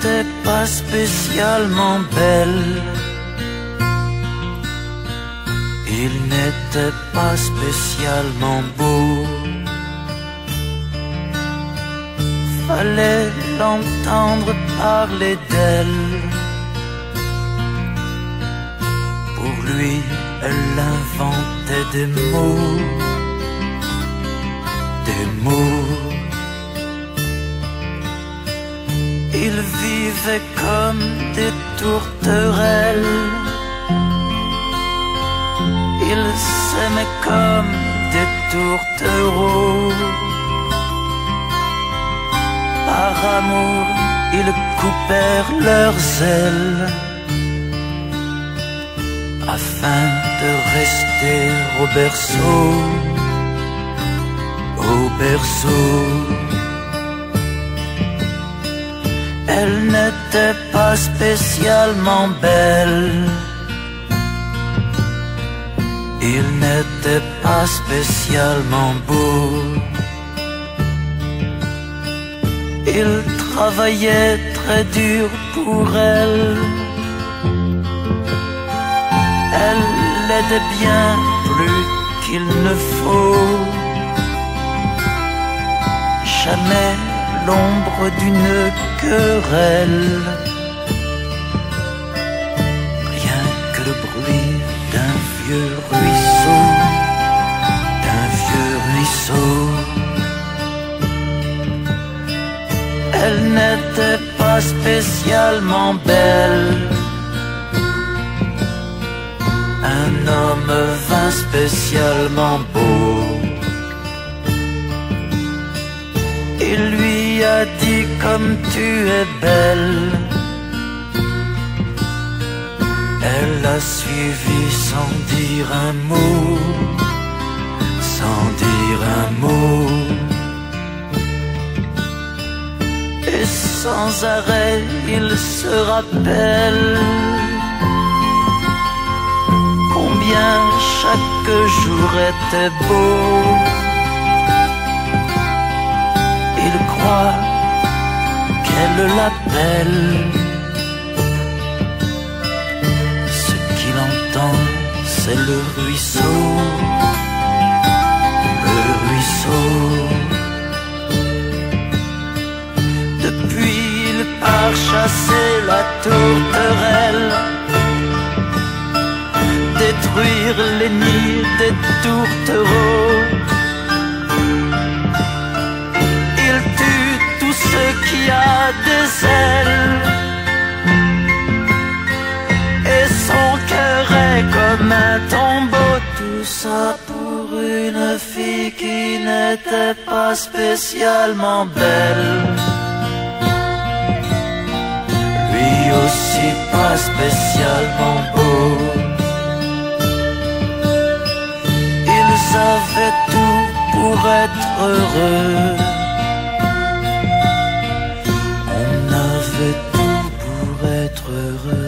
n'était pas spécialement belle. Il n'était pas spécialement beau. Fallait l'entendre parler d'elle. Pour lui, elle inventait des mots. Des mots. Ils vivaient comme des tourterelles. Ils s'aimaient comme des tourtereaux. Par amour, ils coupèrent leurs ailes afin de rester au berceau. Au berceau. Elle n'était pas spécialement belle. Il n'était pas spécialement beau. Il travaillait très dur pour elle. Elle l'aidait bien plus qu'il ne faut. Jamais l'ombre d'une querelle. Rien que le bruit d'un vieux ruisseau. D'un vieux ruisseau. Elle n'était pas spécialement belle. Un homme vint spécialement beau. Il lui a dit comme tu es belle. Elle a suivi sans dire un mot. Sans dire un mot. Et sans arrêt il se rappelle combien chaque jour était beau. Il croit qu'elle l'appelle. Ce qu'il entend, c'est le ruisseau. Le ruisseau. Depuis, il part chasser la tourterelle, détruire les nids des tourtereaux. Il tue tout ce qui a des ailes. Et son cœur est comme un tombeau. Tout ça pour une fille qui n'était pas spécialement belle. Lui aussi pas spécialement beau. Ils avaient tout pour être heureux. On avait tout pour être heureux.